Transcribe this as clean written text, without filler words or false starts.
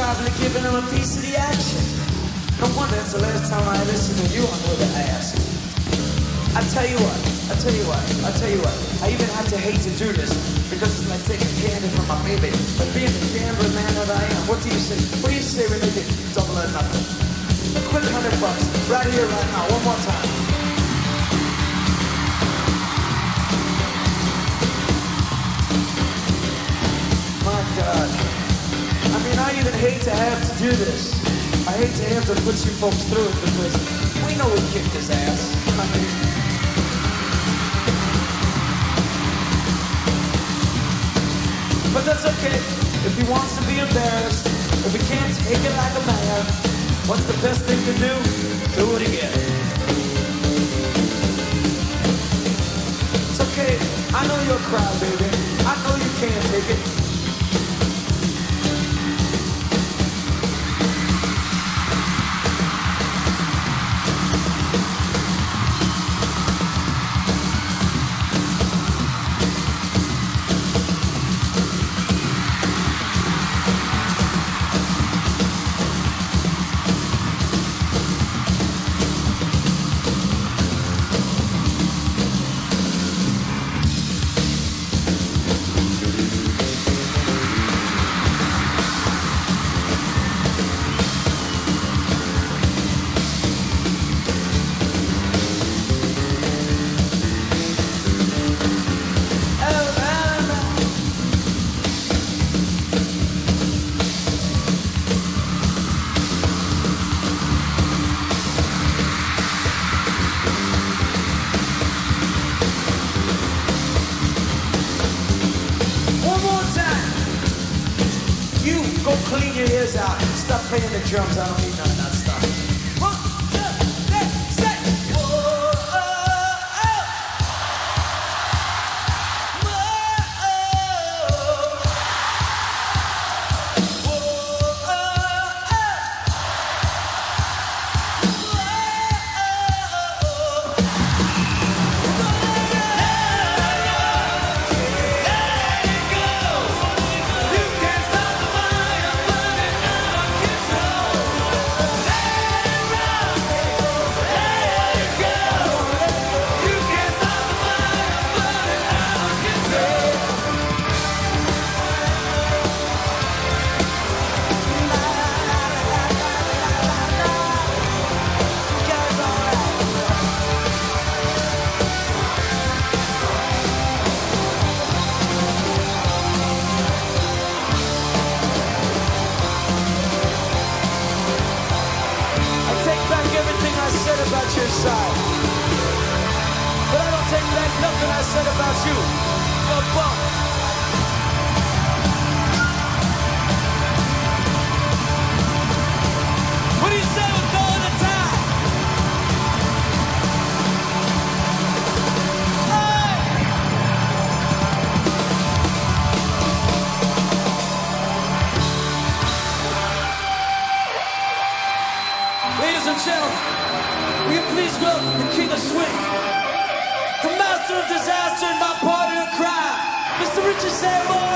probably giving him a piece of the action. No wonder it's the last time I listened to you on the ass. I tell you what. I even had to hate to do this because it's like taking candy from my baby. But being the gambling man that I am, what do you say? What do you say we make it double or nothing? A quick $100, right here, right now, one more time. My God. I mean, I even hate to have to do this. I hate to have to put you folks through it because we know who kicked his ass. I mean, but that's okay. If he wants to be embarrassed, if he can't take it like a man, what's the best thing to do? Do it again. It's okay. I know you're a crybaby. I know you can't take it. Go clean your ears out. Stop playing the drums. I don't need none of that stuff. 1, 2, 3, say. Whoa, oh, oh. Whoa, oh, oh. About your side, but I don't take back nothing I said about you. You're a bum. What do you say with going to time? Hey! Ladies and gentlemen, will you please welcome the king of swing, the master of disaster and my partner in crime, Mr. Richard Sambora.